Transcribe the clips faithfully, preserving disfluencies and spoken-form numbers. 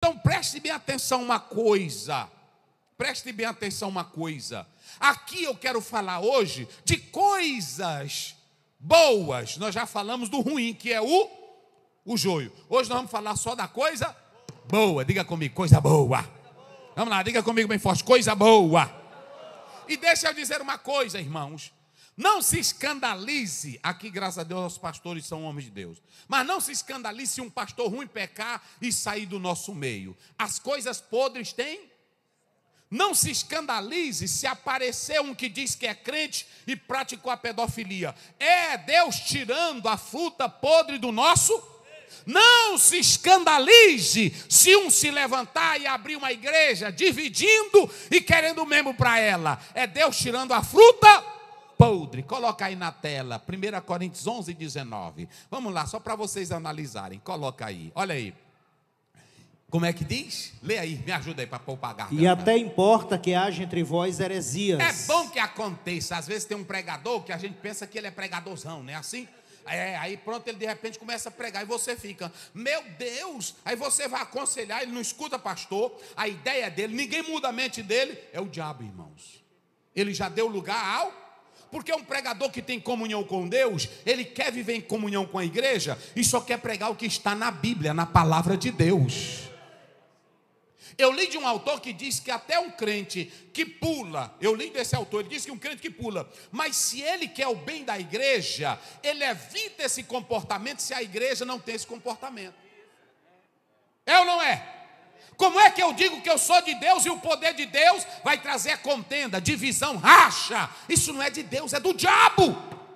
Então preste bem atenção uma coisa. Preste bem atenção uma coisa. Aqui eu quero falar hoje de coisas boas. Nós já falamos do ruim, que é o, o joio. Hoje nós vamos falar só da coisa boa. Diga comigo, coisa boa. Vamos lá, diga comigo bem forte, coisa boa. E deixa eu dizer uma coisa, irmãos. Não se escandalize, aqui graças a Deus os pastores são homens de Deus, mas não se escandalize se um pastor ruim pecar e sair do nosso meio. As coisas podres têm. Não se escandalize se aparecer um que diz que é crente e praticou a pedofilia. É Deus tirando a fruta podre do nosso. Não se escandalize se um se levantar e abrir uma igreja, dividindo e querendo membro para ela. É Deus tirando a fruta podre. Coloca aí na tela, primeira Coríntios onze, dezenove. Vamos lá, só para vocês analisarem. Coloca aí, olha aí. Como é que diz? Lê aí, me ajuda aí para poupar a garganta. E até importa que haja entre vós heresias. É bom que aconteça. Às vezes tem um pregador que a gente pensa que ele é pregadorzão, não é assim? É, aí pronto, ele de repente começa a pregar e você fica, meu Deus, aí você vai aconselhar, ele não escuta pastor, a ideia dele, ninguém muda a mente dele, é o diabo, irmãos. Ele já deu lugar ao, porque um pregador que tem comunhão com Deus, ele quer viver em comunhão com a igreja e só quer pregar o que está na Bíblia, na palavra de Deus. Eu li de um autor que diz que até um crente que pula, eu li desse autor, ele diz que um crente que pula, mas se ele quer o bem da igreja, ele evita esse comportamento se a igreja não tem esse comportamento. É ou não é? Como é que eu digo que eu sou de Deus e o poder de Deus vai trazer contenda, divisão, racha? Isso não é de Deus, é do diabo.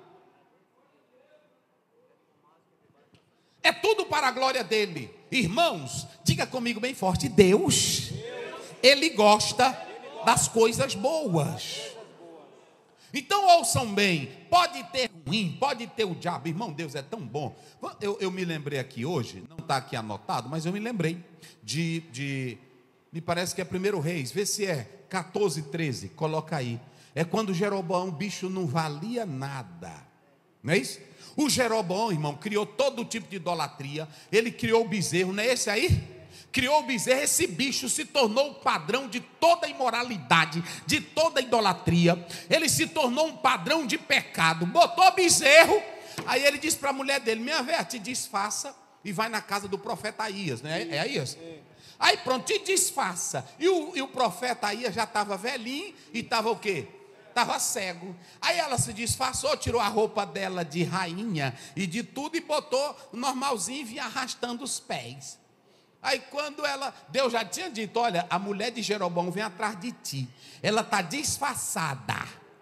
É tudo para a glória dele. Irmãos, diga comigo bem forte, Deus, Ele gosta das coisas boas. Então ouçam bem, pode ter ruim, pode ter o diabo. Irmão, Deus é tão bom. Eu, eu me lembrei aqui hoje, não está aqui anotado, mas eu me lembrei de, de, me parece que é primeiro Reis, vê se é quatorze, treze, coloca aí. É quando Jeroboão, bicho não valia nada, não é isso? O Jeroboão, irmão, criou todo tipo de idolatria. Ele criou o bezerro, não é esse aí? Criou o bezerro, esse bicho se tornou o padrão de toda a imoralidade, de toda a idolatria. Ele se tornou um padrão de pecado. Botou bezerro, aí ele disse para a mulher dele, minha velha, te desfaça e vai na casa do profeta Aías, né? É Aías? Aí pronto, te desfaça. E o, e o profeta Aías já estava velhinho e estava o quê? Estava cego. Aí ela se disfarçou, tirou a roupa dela de rainha e de tudo e botou normalzinho e vinha arrastando os pés. Aí quando ela, Deus já tinha dito, olha, a mulher de Jeroboão vem atrás de ti. Ela está disfarçada.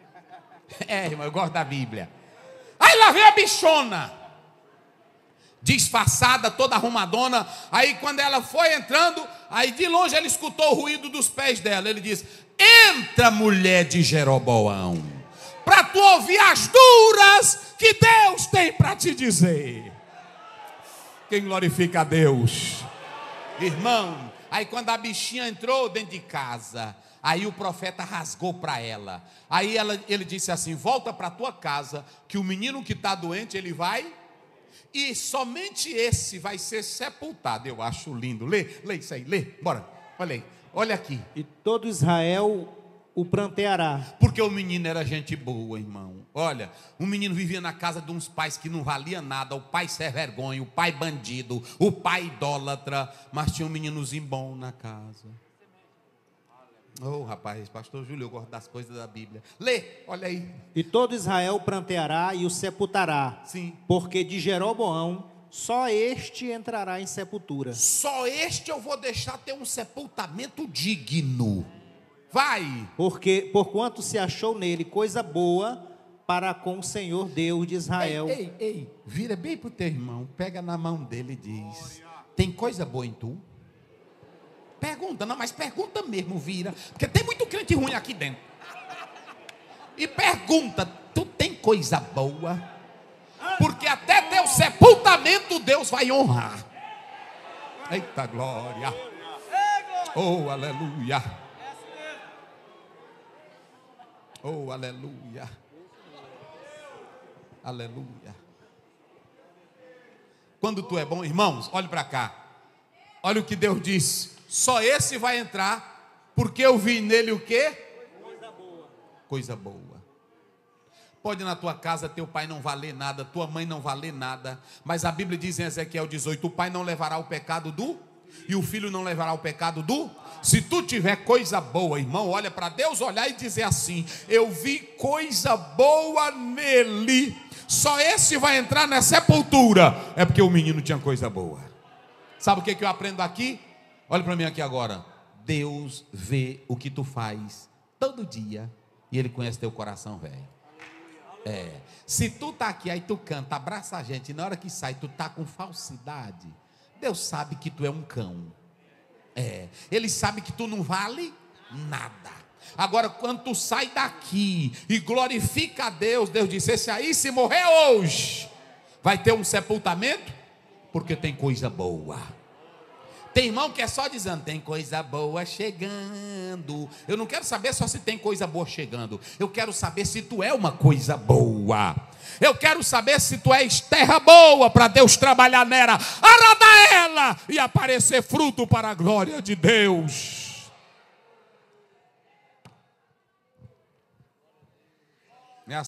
É, irmão, eu gosto da Bíblia. Aí lá vem a bichona. Disfarçada, toda arrumadona. Aí quando ela foi entrando, aí de longe ele escutou o ruído dos pés dela. Ele disse, entra, mulher de Jeroboão, para tu ouvir as duras que Deus tem para te dizer. Quem glorifica a Deus? Irmão, aí quando a bichinha entrou dentro de casa, aí o profeta rasgou para ela. Aí ela, ele disse assim, volta para tua casa, que o menino que está doente, ele vai, e somente esse vai ser sepultado. Eu acho lindo. Lê, lê isso aí, lê, bora, olha aí. Olha aqui. E todo Israel o pranteará. Porque o menino era gente boa, irmão. Olha, o menino vivia na casa de uns pais que não valia nada. O pai sem vergonha, o pai bandido, o pai idólatra. Mas tinha um meninozinho bom na casa. Oh, rapaz, pastor Júlio, eu gosto das coisas da Bíblia. Lê, olha aí. E todo Israel o pranteará e o sepultará. Sim. Porque de Jeroboão só este entrará em sepultura. Só este eu vou deixar ter um sepultamento digno. Vai. Porque, porquanto se achou nele coisa boa para com o Senhor Deus de Israel. Ei, ei, ei, vira bem para o teu irmão, pega na mão dele e diz, tem coisa boa em tu? Pergunta, não, mas pergunta mesmo, vira. Porque tem muito crente ruim aqui dentro. E pergunta, tu tem coisa boa? Porque até teu sepultamento Deus vai honrar. Eita glória. Oh, aleluia. Oh, aleluia. Aleluia. Quando tu é bom, irmãos, olhe para cá. Olha o que Deus disse: só esse vai entrar, porque eu vi nele o quê? Coisa boa. Coisa boa. Pode na tua casa teu pai não valer nada, tua mãe não valer nada, mas a Bíblia diz em Ezequiel dezoito: o pai não levará o pecado do, e o filho não levará o pecado do. Se tu tiver coisa boa, irmão, olha para Deus olhar e dizer assim: eu vi coisa boa nele, só esse vai entrar na sepultura, é porque o menino tinha coisa boa. Sabe o que, que eu aprendo aqui? Olha para mim aqui agora. Deus vê o que tu faz todo dia, e Ele conhece teu coração, velho. É, se tu tá aqui, aí tu canta, abraça a gente, e na hora que sai tu tá com falsidade, Deus sabe que tu é um cão. É, Ele sabe que tu não vale nada. Agora quando tu sai daqui e glorifica a Deus, Deus disse: esse aí se morrer hoje vai ter um sepultamento, porque tem coisa boa. Tem irmão que é só dizendo: tem coisa boa chegando. Eu não quero saber só se tem coisa boa chegando, eu quero saber se tu é uma coisa boa. Eu quero saber se tu és terra boa para Deus trabalhar nela, aradar ela e aparecer fruto para a glória de Deus.